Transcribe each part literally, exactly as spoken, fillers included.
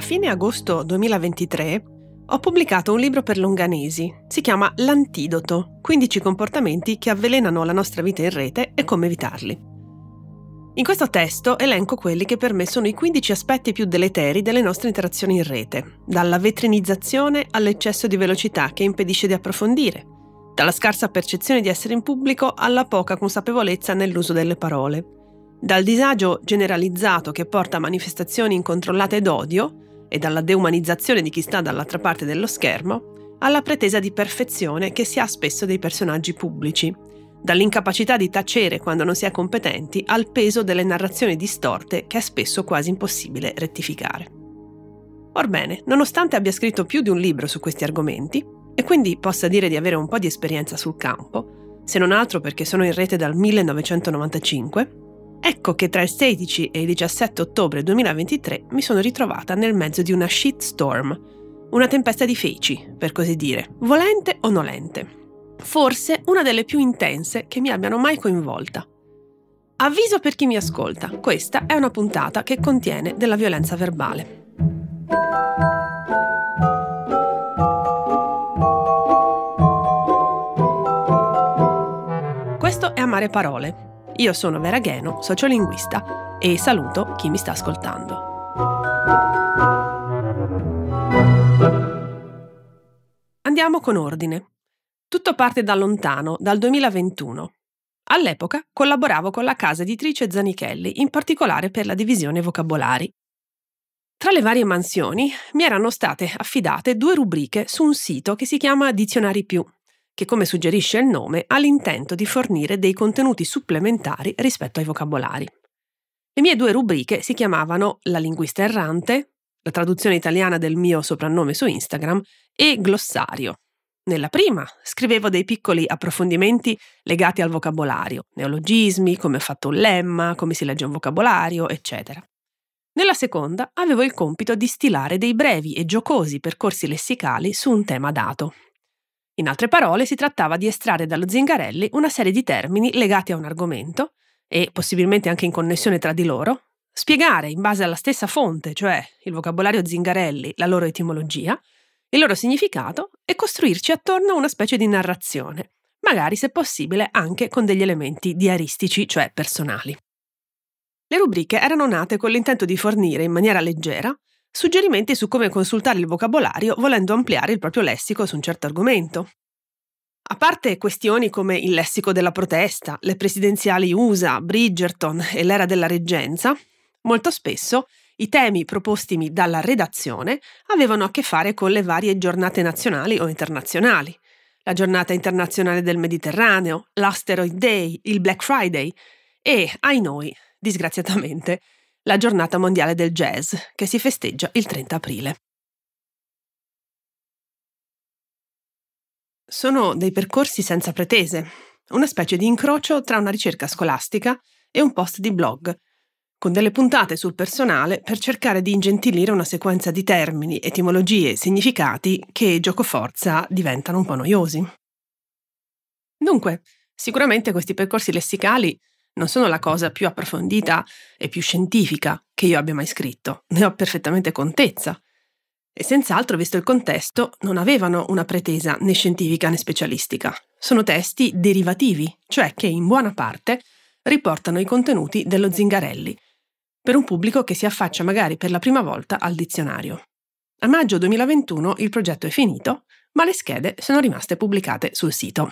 fine agosto duemilaventitré ho pubblicato un libro per Longanesi. Si chiama L'Antidoto, quindici comportamenti che avvelenano la nostra vita in rete e come evitarli. In questo testo elenco quelli che per me sono i quindici aspetti più deleteri delle nostre interazioni in rete, dalla vetrinizzazione all'eccesso di velocità che impedisce di approfondire, dalla scarsa percezione di essere in pubblico alla poca consapevolezza nell'uso delle parole, dal disagio generalizzato che porta a manifestazioni incontrollate d'odio e dalla deumanizzazione di chi sta dall'altra parte dello schermo, alla pretesa di perfezione che si ha spesso dei personaggi pubblici, dall'incapacità di tacere quando non si è competenti al peso delle narrazioni distorte che è spesso quasi impossibile rettificare. Orbene, nonostante abbia scritto più di un libro su questi argomenti, e quindi possa dire di avere un po' di esperienza sul campo, se non altro perché sono in rete dal millenovecentonovantacinque, ecco che tra il sedici e il diciassette ottobre duemilaventitré mi sono ritrovata nel mezzo di una shitstorm, una tempesta di feci, per così dire, volente o nolente. Forse una delle più intense che mi abbiano mai coinvolta. Avviso per chi mi ascolta, questa è una puntata che contiene della violenza verbale. Questo è Amare Parole. Io sono Vera Gheno, sociolinguista, e saluto chi mi sta ascoltando. Andiamo con ordine. Tutto parte da lontano, dal duemilaventuno. All'epoca collaboravo con la casa editrice Zanichelli, in particolare per la divisione vocabolari. Tra le varie mansioni mi erano state affidate due rubriche su un sito che si chiama Dizionari Più, che, come suggerisce il nome, ha l'intento di fornire dei contenuti supplementari rispetto ai vocabolari. Le mie due rubriche si chiamavano La linguista errante, la traduzione italiana del mio soprannome su Instagram, e Glossario. Nella prima scrivevo dei piccoli approfondimenti legati al vocabolario, neologismi, come è fatto un lemma, come si legge un vocabolario, eccetera. Nella seconda avevo il compito di stilare dei brevi e giocosi percorsi lessicali su un tema dato. In altre parole, si trattava di estrarre dallo Zingarelli una serie di termini legati a un argomento e, possibilmente anche in connessione tra di loro, spiegare in base alla stessa fonte, cioè il vocabolario Zingarelli, la loro etimologia, il loro significato e costruirci attorno a una specie di narrazione, magari se possibile anche con degli elementi diaristici, cioè personali. Le rubriche erano nate con l'intento di fornire in maniera leggera suggerimenti su come consultare il vocabolario volendo ampliare il proprio lessico su un certo argomento. A parte questioni come il lessico della protesta, le presidenziali U S A, Bridgerton e l'era della reggenza, molto spesso i temi propostimi dalla redazione avevano a che fare con le varie giornate nazionali o internazionali. La giornata internazionale del Mediterraneo, l'Asteroid Day, il Black Friday e, ai noi, disgraziatamente, la giornata mondiale del jazz, che si festeggia il trenta aprile. Sono dei percorsi senza pretese, una specie di incrocio tra una ricerca scolastica e un post di blog, con delle puntate sul personale per cercare di ingentilire una sequenza di termini, etimologie e significati che, giocoforza, diventano un po' noiosi. Dunque, sicuramente questi percorsi lessicali non sono la cosa più approfondita e più scientifica che io abbia mai scritto, ne ho perfettamente contezza. E senz'altro, visto il contesto, non avevano una pretesa né scientifica né specialistica. Sono testi derivativi, cioè che in buona parte riportano i contenuti dello Zingarelli, per un pubblico che si affaccia magari per la prima volta al dizionario. A maggio duemilaventuno il progetto è finito, ma le schede sono rimaste pubblicate sul sito.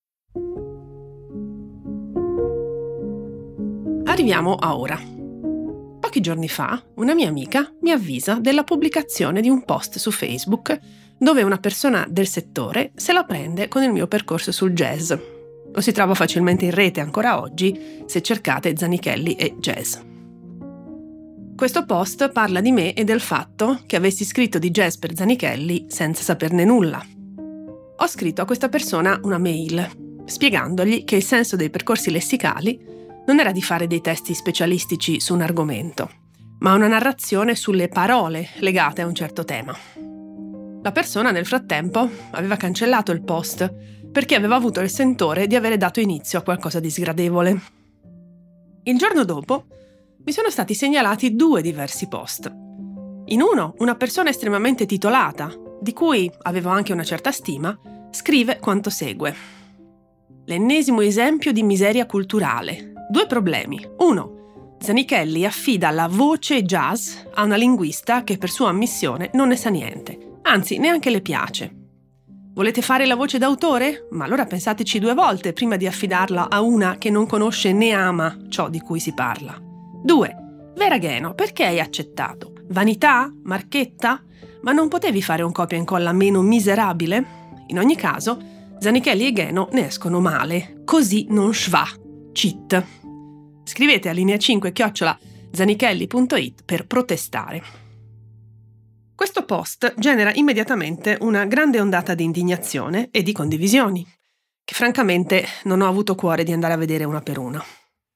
Arriviamo a ora. Pochi giorni fa, una mia amica mi avvisa della pubblicazione di un post su Facebook dove una persona del settore se la prende con il mio percorso sul jazz. Lo si trova facilmente in rete ancora oggi se cercate Zanichelli e jazz. Questo post parla di me e del fatto che avessi scritto di jazz per Zanichelli senza saperne nulla. Ho scritto a questa persona una mail spiegandogli che il senso dei percorsi lessicali non era di fare dei testi specialistici su un argomento, ma una narrazione sulle parole legate a un certo tema. La persona nel frattempo aveva cancellato il post perché aveva avuto il sentore di avere dato inizio a qualcosa di sgradevole. Il giorno dopo mi sono stati segnalati due diversi post. In uno, una persona estremamente titolata, di cui avevo anche una certa stima, scrive quanto segue. L'ennesimo esempio di miseria culturale. Due problemi. Uno, Zanichelli affida la voce jazz a una linguista che per sua ammissione non ne sa niente, anzi neanche le piace. Volete fare la voce d'autore? Ma allora pensateci due volte prima di affidarla a una che non conosce né ama ciò di cui si parla. Due, Vera Gheno, perché hai accettato? Vanità? Marchetta? Ma non potevi fare un copia e incolla meno miserabile? In ogni caso, Zanichelli e Gheno ne escono male. Così non schwa. Cheat. Scrivete a linea cinque chiocciola zanichelli punto it per protestare. Questo post genera immediatamente una grande ondata di indignazione e di condivisioni, che francamente non ho avuto cuore di andare a vedere una per una.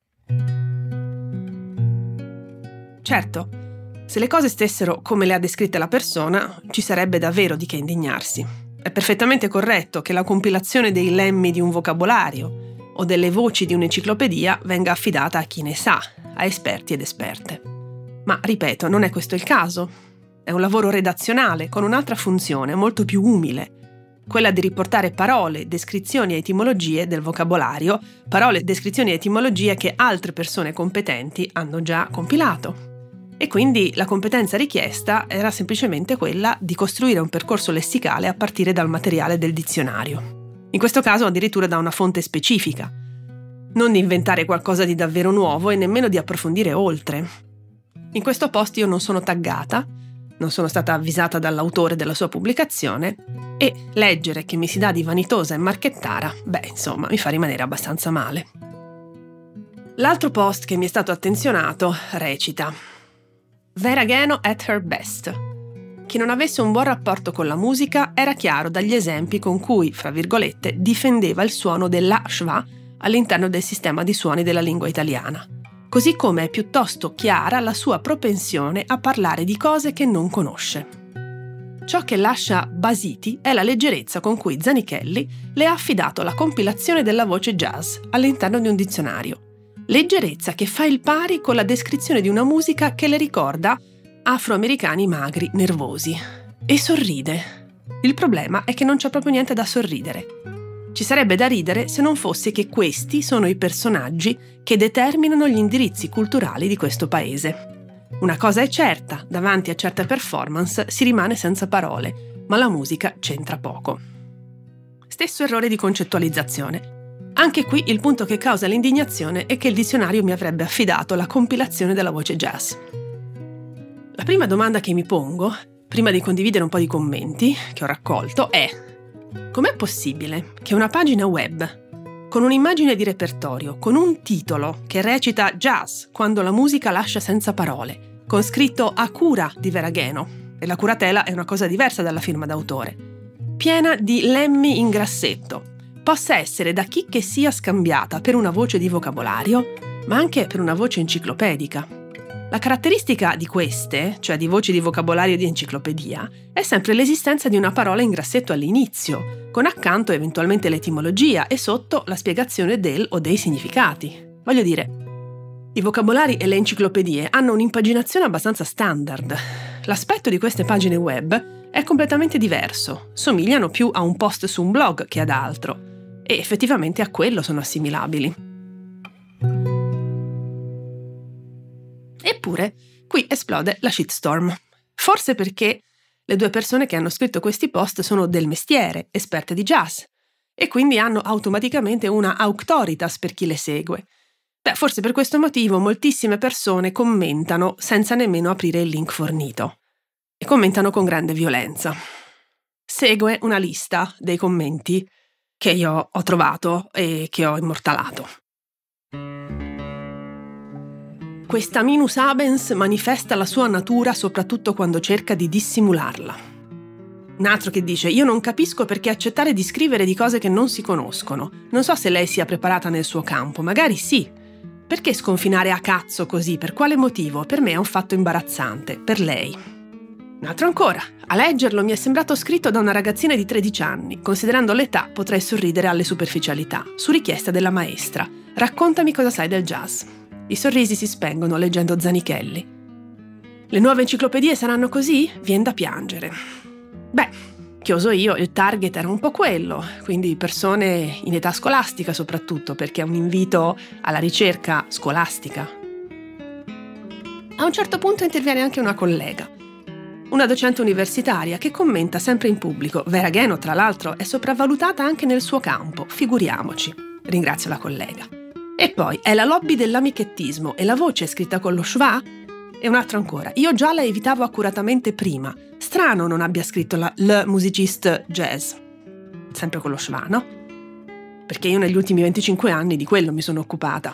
Certo, se le cose stessero come le ha descritte la persona, ci sarebbe davvero di che indignarsi. È perfettamente corretto che la compilazione dei lemmi di un vocabolario o delle voci di un'enciclopedia venga affidata a chi ne sa, a esperti ed esperte. Ma, ripeto, non è questo il caso. È un lavoro redazionale con un'altra funzione molto più umile, quella di riportare parole, descrizioni e etimologie del vocabolario, parole, descrizioni e etimologie che altre persone competenti hanno già compilato. E quindi la competenza richiesta era semplicemente quella di costruire un percorso lessicale a partire dal materiale del dizionario. In questo caso addirittura da una fonte specifica. Non di inventare qualcosa di davvero nuovo e nemmeno di approfondire oltre. In questo post io non sono taggata, non sono stata avvisata dall'autore della sua pubblicazione e leggere che mi si dà di vanitosa e marchettara, beh, insomma, mi fa rimanere abbastanza male. L'altro post che mi è stato attenzionato recita: Vera Gheno at her best. Chi non avesse un buon rapporto con la musica era chiaro dagli esempi con cui, fra virgolette, difendeva il suono della schwa all'interno del sistema di suoni della lingua italiana. Così come è piuttosto chiara la sua propensione a parlare di cose che non conosce. Ciò che lascia basiti è la leggerezza con cui Zanichelli le ha affidato la compilazione della voce jazz all'interno di un dizionario. Leggerezza che fa il pari con la descrizione di una musica che le ricorda afroamericani magri, nervosi. E sorride. Il problema è che non c'è proprio niente da sorridere. Ci sarebbe da ridere se non fosse che questi sono i personaggi che determinano gli indirizzi culturali di questo paese. Una cosa è certa, davanti a certe performance si rimane senza parole, ma la musica c'entra poco. Stesso errore di concettualizzazione. Anche qui il punto che causa l'indignazione è che il dizionario mi avrebbe affidato la compilazione della voce jazz. La prima domanda che mi pongo, prima di condividere un po' di commenti che ho raccolto, è: com'è possibile che una pagina web, con un'immagine di repertorio, con un titolo che recita Jazz quando la musica lascia senza parole, con scritto a cura di Vera Gheno, e la curatela è una cosa diversa dalla firma d'autore, piena di lemmi in grassetto, possa essere da chi che sia scambiata per una voce di vocabolario, ma anche per una voce enciclopedica? La caratteristica di queste, cioè di voci di vocabolario e di enciclopedia, è sempre l'esistenza di una parola in grassetto all'inizio, con accanto eventualmente l'etimologia e sotto la spiegazione del o dei significati. Voglio dire, i vocabolari e le enciclopedie hanno un'impaginazione abbastanza standard. L'aspetto di queste pagine web è completamente diverso, somigliano più a un post su un blog che ad altro, e effettivamente a quello sono assimilabili. Eppure, qui esplode la shitstorm. Forse perché le due persone che hanno scritto questi post sono del mestiere, esperte di jazz, e quindi hanno automaticamente una auctoritas per chi le segue. Beh, forse per questo motivo moltissime persone commentano senza nemmeno aprire il link fornito. E commentano con grande violenza. Segue una lista dei commenti che io ho trovato e che ho immortalato. Questa minus habens manifesta la sua natura soprattutto quando cerca di dissimularla. Un altro che dice: io non capisco perché accettare di scrivere di cose che non si conoscono. Non so se lei sia preparata nel suo campo, magari sì. Perché sconfinare a cazzo così? Per quale motivo? Per me è un fatto imbarazzante, per lei. Un altro ancora. A leggerlo mi è sembrato scritto da una ragazzina di tredici anni. Considerando l'età potrei sorridere alle superficialità. Su richiesta della maestra. Raccontami cosa sai del jazz. I sorrisi si spengono leggendo Zanichelli. Le nuove enciclopedie saranno così? Vien da piangere. Beh, che oso io, il target era un po' quello, quindi persone in età scolastica soprattutto, perché è un invito alla ricerca scolastica. A un certo punto interviene anche una collega, una docente universitaria che commenta sempre in pubblico. Vera Gheno, tra l'altro, è sopravvalutata anche nel suo campo, figuriamoci. Ringrazio la collega. E poi, è la lobby dell'amichettismo e la voce è scritta con lo schwa? E un altro ancora, io già la evitavo accuratamente prima. Strano non abbia scritto la le musiciste jazz. Sempre con lo schwa, no? Perché io negli ultimi venticinque anni di quello mi sono occupata.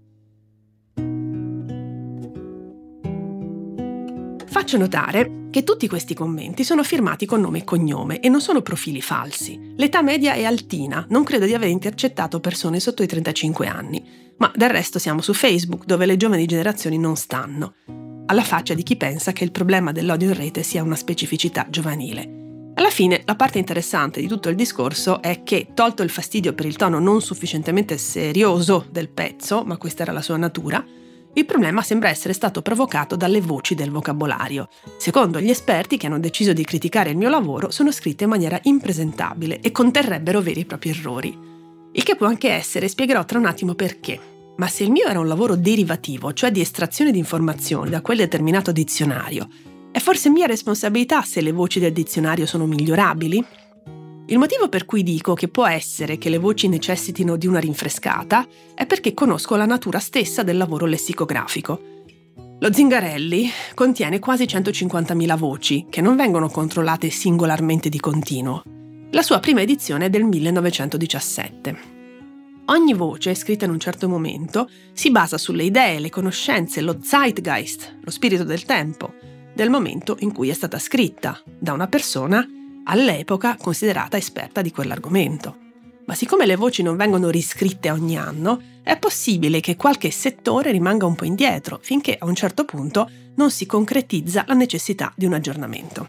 Faccio notare che tutti questi commenti sono firmati con nome e cognome e non sono profili falsi. L'età media è altina, non credo di aver intercettato persone sotto i trentacinque anni, ma del resto siamo su Facebook dove le giovani generazioni non stanno. Alla faccia di chi pensa che il problema dell'odio in rete sia una specificità giovanile. Alla fine, la parte interessante di tutto il discorso è che, tolto il fastidio per il tono non sufficientemente serioso del pezzo, ma questa era la sua natura, il problema sembra essere stato provocato dalle voci del vocabolario. Secondo gli esperti che hanno deciso di criticare il mio lavoro, sono scritte in maniera impresentabile e conterrebbero veri e propri errori. Il che può anche essere, spiegherò tra un attimo perché. Ma se il mio era un lavoro derivativo, cioè di estrazione di informazioni da quel determinato dizionario, è forse mia responsabilità se le voci del dizionario sono migliorabili? Il motivo per cui dico che può essere che le voci necessitino di una rinfrescata è perché conosco la natura stessa del lavoro lessicografico. Lo Zingarelli contiene quasi centocinquantamila voci, che non vengono controllate singolarmente di continuo. La sua prima edizione è del millenovecentodiciassette. Ogni voce, scritta in un certo momento, si basa sulle idee, le conoscenze, lo Zeitgeist, lo spirito del tempo, del momento in cui è stata scritta, da una persona all'epoca considerata esperta di quell'argomento. Ma siccome le voci non vengono riscritte ogni anno, è possibile che qualche settore rimanga un po' indietro, finché a un certo punto non si concretizza la necessità di un aggiornamento.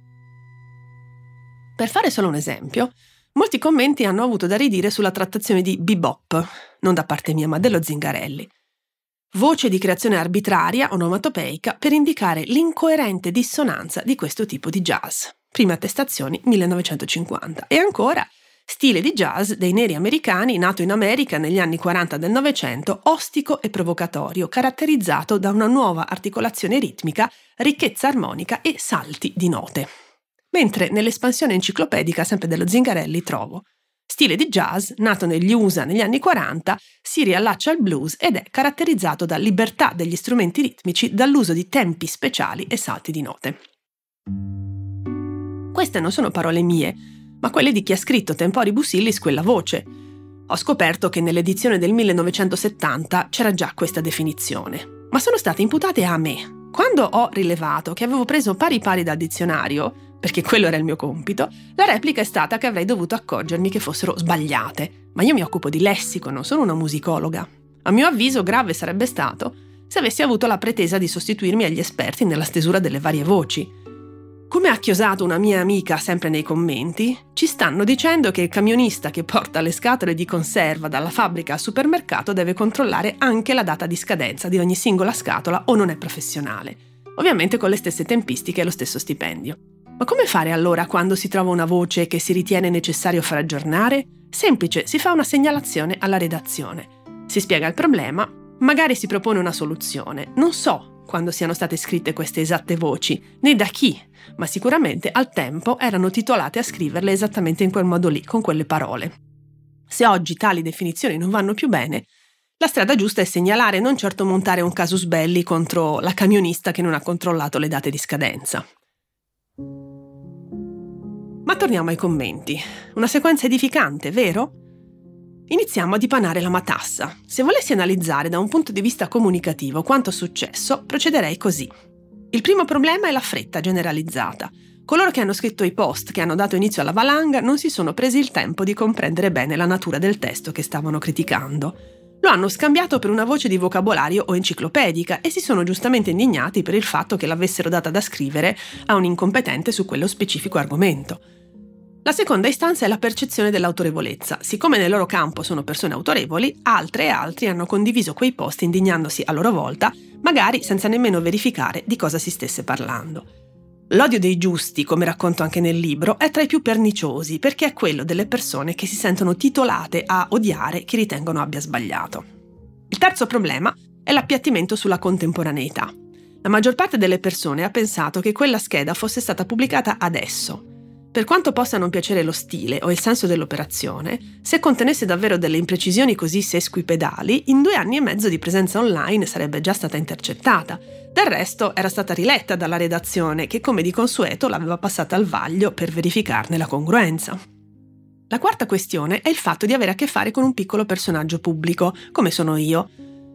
Per fare solo un esempio, molti commenti hanno avuto da ridire sulla trattazione di bebop, non da parte mia ma dello Zingarelli. Voce di creazione arbitraria, onomatopeica, per indicare l'incoerente dissonanza di questo tipo di jazz. Prime attestazioni millenovecentocinquanta. E ancora, stile di jazz dei neri americani nato in America negli anni quaranta del Novecento, ostico e provocatorio, caratterizzato da una nuova articolazione ritmica, ricchezza armonica e salti di note. Mentre nell'espansione enciclopedica sempre dello Zingarelli trovo stile di jazz nato negli U S A negli anni quaranta, si riallaccia al blues ed è caratterizzato da libertà degli strumenti ritmici, dall'uso di tempi speciali e salti di note. Queste non sono parole mie, ma quelle di chi ha scritto Temporibus illis quella voce. Ho scoperto che nell'edizione del millenovecentosettanta c'era già questa definizione, ma sono state imputate a me. Quando ho rilevato che avevo preso pari pari dal dizionario, perché quello era il mio compito, la replica è stata che avrei dovuto accorgermi che fossero sbagliate. Ma io mi occupo di lessico, non sono una musicologa. A mio avviso grave sarebbe stato se avessi avuto la pretesa di sostituirmi agli esperti nella stesura delle varie voci. Come ha chiosato una mia amica sempre nei commenti, ci stanno dicendo che il camionista che porta le scatole di conserva dalla fabbrica al supermercato deve controllare anche la data di scadenza di ogni singola scatola o non è professionale. Ovviamente con le stesse tempistiche e lo stesso stipendio. Ma come fare allora quando si trova una voce che si ritiene necessario far aggiornare? Semplice, si fa una segnalazione alla redazione. Si spiega il problema, magari si propone una soluzione. Non so quando siano state scritte queste esatte voci, né da chi, ma sicuramente al tempo erano titolate a scriverle esattamente in quel modo lì, con quelle parole. Se oggi tali definizioni non vanno più bene, la strada giusta è segnalare, non certo montare un casus belli contro la camionista che non ha controllato le date di scadenza. Ma torniamo ai commenti. Una sequenza edificante, vero? Iniziamo a dipanare la matassa. Se volessi analizzare da un punto di vista comunicativo quanto è successo, procederei così. Il primo problema è la fretta generalizzata. Coloro che hanno scritto i post che hanno dato inizio alla valanga non si sono presi il tempo di comprendere bene la natura del testo che stavano criticando. Lo hanno scambiato per una voce di vocabolario o enciclopedica e si sono giustamente indignati per il fatto che l'avessero data da scrivere a un incompetente su quello specifico argomento. La seconda istanza è la percezione dell'autorevolezza. Siccome nel loro campo sono persone autorevoli, altre e altri hanno condiviso quei post indignandosi a loro volta, magari senza nemmeno verificare di cosa si stesse parlando. L'odio dei giusti, come racconto anche nel libro, è tra i più perniciosi perché è quello delle persone che si sentono titolate a odiare chi ritengono abbia sbagliato. Il terzo problema è l'appiattimento sulla contemporaneità. La maggior parte delle persone ha pensato che quella scheda fosse stata pubblicata adesso. Per quanto possa non piacere lo stile o il senso dell'operazione, se contenesse davvero delle imprecisioni così sesquipedali, in due anni e mezzo di presenza online sarebbe già stata intercettata. Del resto era stata riletta dalla redazione che, come di consueto, l'aveva passata al vaglio per verificarne la congruenza. La quarta questione è il fatto di avere a che fare con un piccolo personaggio pubblico, come sono io.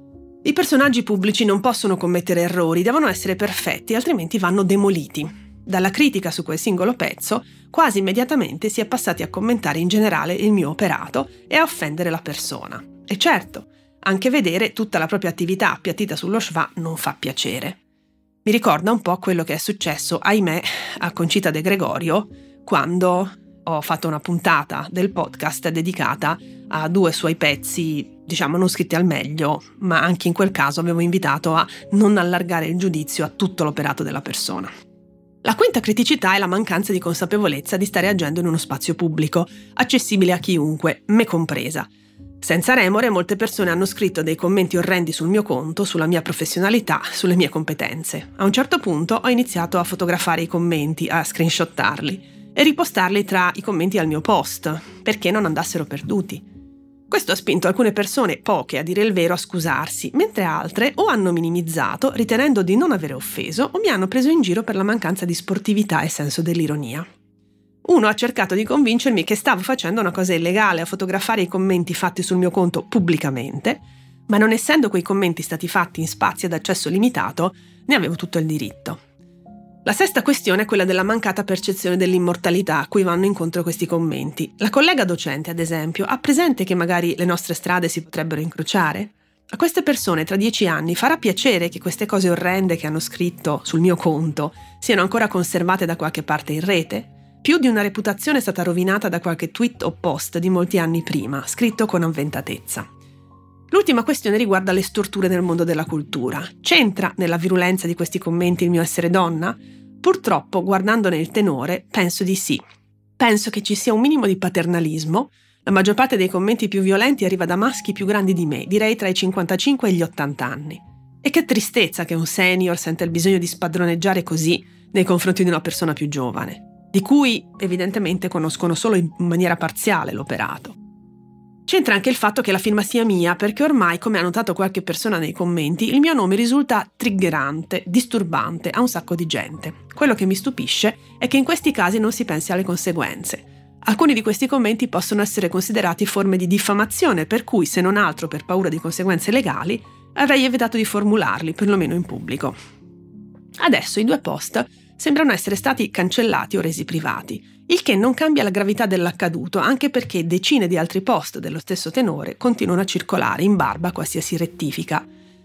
I personaggi pubblici non possono commettere errori, devono essere perfetti, altrimenti vanno demoliti. Dalla critica su quel singolo pezzo, quasi immediatamente si è passati a commentare in generale il mio operato e a offendere la persona. E certo, anche vedere tutta la propria attività appiattita sullo schwa non fa piacere. Mi ricorda un po' quello che è successo, ahimè, a Concita De Gregorio, quando ho fatto una puntata del podcast dedicata a due suoi pezzi, diciamo non scritti al meglio, ma anche in quel caso avevo invitato a non allargare il giudizio a tutto l'operato della persona. La quinta criticità è la mancanza di consapevolezza di stare agendo in uno spazio pubblico, accessibile a chiunque, me compresa. Senza remore, molte persone hanno scritto dei commenti orrendi sul mio conto, sulla mia professionalità, sulle mie competenze. A un certo punto ho iniziato a fotografare i commenti, a screenshottarli e ripostarli tra i commenti al mio post, perché non andassero perduti. Questo ha spinto alcune persone, poche a dire il vero, a scusarsi, mentre altre o hanno minimizzato, ritenendo di non avere offeso, o mi hanno preso in giro per la mancanza di sportività e senso dell'ironia. Uno ha cercato di convincermi che stavo facendo una cosa illegale a fotografare i commenti fatti sul mio conto pubblicamente, ma non essendo quei commenti stati fatti in spazi ad accesso limitato, ne avevo tutto il diritto. La sesta questione è quella della mancata percezione dell'immortalità a cui vanno incontro questi commenti. La collega docente, ad esempio, ha presente che magari le nostre strade si potrebbero incrociare? A queste persone tra dieci anni farà piacere che queste cose orrende che hanno scritto sul mio conto siano ancora conservate da qualche parte in rete? Più di una reputazione è stata rovinata da qualche tweet o post di molti anni prima, scritto con avventatezza. L'ultima questione riguarda le storture nel mondo della cultura. C'entra nella virulenza di questi commenti il mio essere donna? Purtroppo, guardandone il tenore, penso di sì. Penso che ci sia un minimo di paternalismo. La maggior parte dei commenti più violenti arriva da maschi più grandi di me, direi tra i cinquantacinque e gli ottanta anni. E che tristezza che un senior senta il bisogno di spadroneggiare così nei confronti di una persona più giovane, di cui evidentemente conoscono solo in maniera parziale l'operato. C'entra anche il fatto che la firma sia mia, perché ormai, come ha notato qualche persona nei commenti, il mio nome risulta triggerante, disturbante a un sacco di gente. Quello che mi stupisce è che in questi casi non si pensi alle conseguenze. Alcuni di questi commenti possono essere considerati forme di diffamazione, per cui, se non altro per paura di conseguenze legali, avrei evitato di formularli, perlomeno in pubblico. Adesso i due post sembrano essere stati cancellati o resi privati, il che non cambia la gravità dell'accaduto, anche perché decine di altri post dello stesso tenore continuano a circolare in barba a qualsiasi rettifica.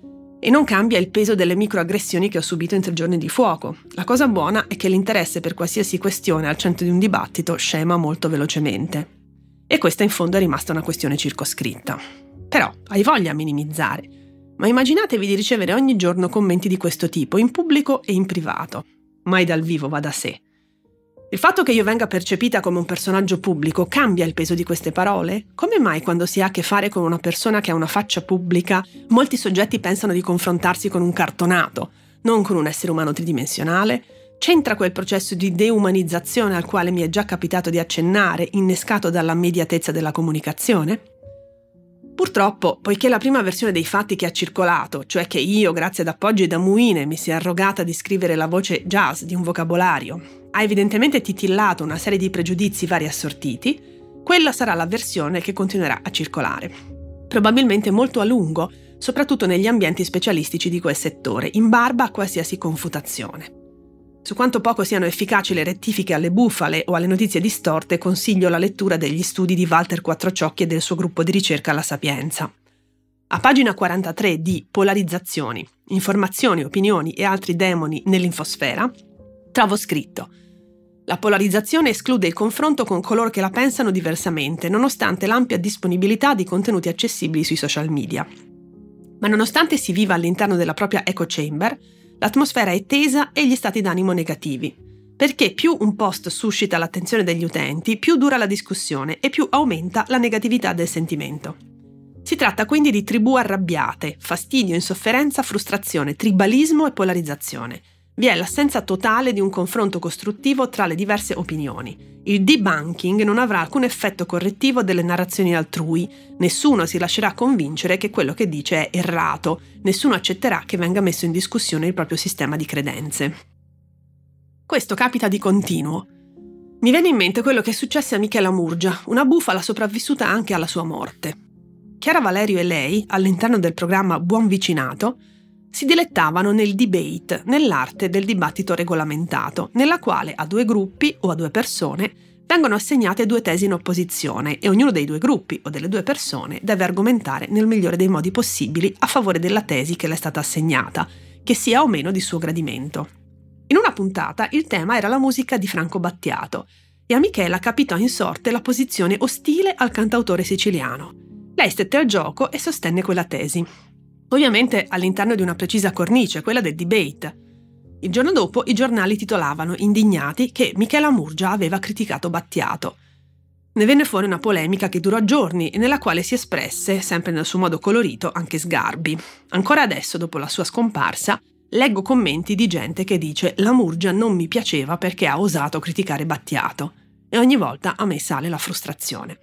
E non cambia il peso delle microaggressioni che ho subito in tre giorni di fuoco. La cosa buona è che l'interesse per qualsiasi questione al centro di un dibattito scema molto velocemente. E questa in fondo è rimasta una questione circoscritta. Però hai voglia a minimizzare. Ma immaginatevi di ricevere ogni giorno commenti di questo tipo, in pubblico e in privato. Mai dal vivo va da sé. Il fatto che io venga percepita come un personaggio pubblico cambia il peso di queste parole? Come mai quando si ha a che fare con una persona che ha una faccia pubblica, molti soggetti pensano di confrontarsi con un cartonato, non con un essere umano tridimensionale? C'entra quel processo di deumanizzazione al quale mi è già capitato di accennare, innescato dalla immediatezza della comunicazione? Purtroppo, poiché la prima versione dei fatti che ha circolato, cioè che io, grazie ad appoggi da muine, mi sia arrogata di scrivere la voce jazz di un vocabolario, ha evidentemente titillato una serie di pregiudizi vari assortiti, quella sarà la versione che continuerà a circolare. Probabilmente molto a lungo, soprattutto negli ambienti specialistici di quel settore, in barba a qualsiasi confutazione. Su quanto poco siano efficaci le rettifiche alle bufale o alle notizie distorte, consiglio la lettura degli studi di Walter Quattrociocchi e del suo gruppo di ricerca La Sapienza. A pagina quarantatré di Polarizzazioni, informazioni, opinioni e altri demoni nell'infosfera, trovo scritto: La polarizzazione esclude il confronto con coloro che la pensano diversamente, nonostante l'ampia disponibilità di contenuti accessibili sui social media. Ma nonostante si viva all'interno della propria echo chamber, l'atmosfera è tesa e gli stati d'animo negativi, perché più un post suscita l'attenzione degli utenti, più dura la discussione e più aumenta la negatività del sentimento. Si tratta quindi di tribù arrabbiate, fastidio, insofferenza, frustrazione, tribalismo e polarizzazione. Vi è l'assenza totale di un confronto costruttivo tra le diverse opinioni. Il debunking non avrà alcun effetto correttivo delle narrazioni altrui, nessuno si lascerà convincere che quello che dice è errato, nessuno accetterà che venga messo in discussione il proprio sistema di credenze. Questo capita di continuo. Mi viene in mente quello che è successo a Michela Murgia, una bufala sopravvissuta anche alla sua morte. Chiara Valerio e lei, all'interno del programma Buon Vicinato, si dilettavano nel debate, nell'arte del dibattito regolamentato, nella quale a due gruppi o a due persone vengono assegnate due tesi in opposizione e ognuno dei due gruppi o delle due persone deve argomentare nel migliore dei modi possibili a favore della tesi che le è stata assegnata, che sia o meno di suo gradimento. In una puntata il tema era la musica di Franco Battiato e a Michela capitò in sorte la posizione ostile al cantautore siciliano. Lei stette al gioco e sostenne quella tesi. Ovviamente all'interno di una precisa cornice, quella del debate. Il giorno dopo i giornali titolavano, indignati, che Michela Murgia aveva criticato Battiato. Ne venne fuori una polemica che durò giorni e nella quale si espresse, sempre nel suo modo colorito, anche Sgarbi. Ancora adesso, dopo la sua scomparsa, leggo commenti di gente che dice «La Murgia non mi piaceva perché ha osato criticare Battiato». E ogni volta a me sale la frustrazione.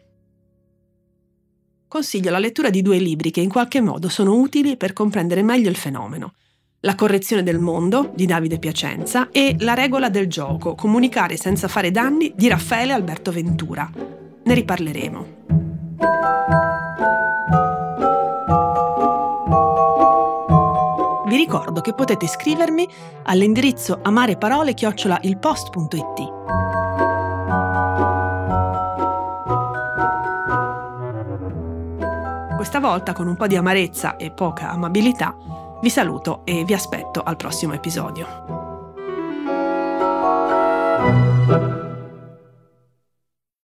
Consiglio la lettura di due libri che in qualche modo sono utili per comprendere meglio il fenomeno. La correzione del mondo, di Davide Piacenza, e La regola del gioco, comunicare senza fare danni, di Raffaele Alberto Ventura. Ne riparleremo. Vi ricordo che potete scrivermi all'indirizzo amareparole chiocciola ilpost punto it. Questa volta, con un po' di amarezza e poca amabilità, vi saluto e vi aspetto al prossimo episodio.